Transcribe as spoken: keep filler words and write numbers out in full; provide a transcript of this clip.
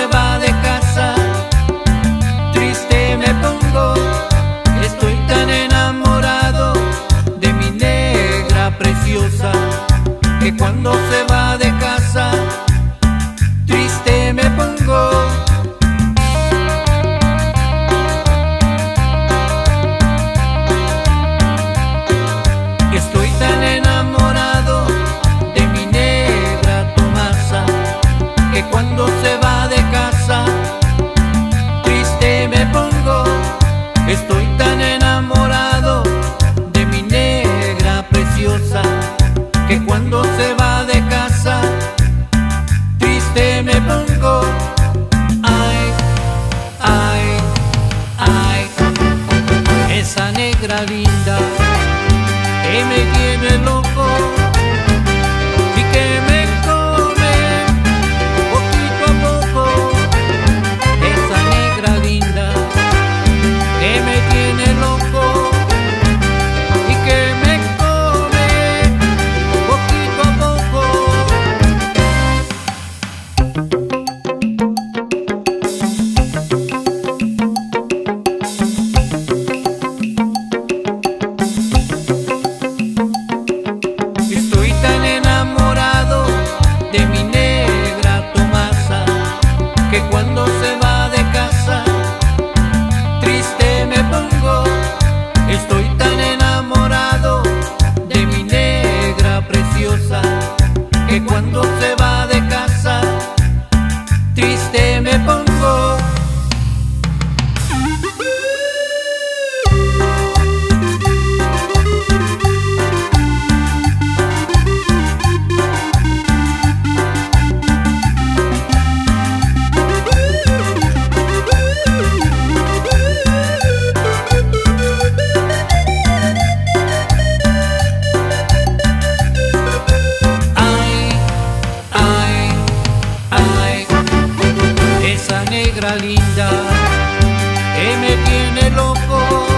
se va de casa, triste me pongo. Estoy tan enamorado de mi negra preciosa, que cuando se va de casa, triste me pongo. Estoy tan enamorado de mi negra Tomasa, que cuando se va de casa, triste me pongo. Estoy tan enamorado de mi negra preciosa, que cuando se va de casa, triste me pongo. Ay, ay, ay, esa negra linda que me tiene loco y que me come poquito a poco. Esa negra linda que me tiene loco y que me come poquito a poco. Estoy tan enamorado de mi negra Tomasa, que cuando se va de casa, triste me pongo. Estoy tan enamorado de mi negra preciosa, que cuando se va de casa, triste me pongo. Esa negra linda que me tiene loco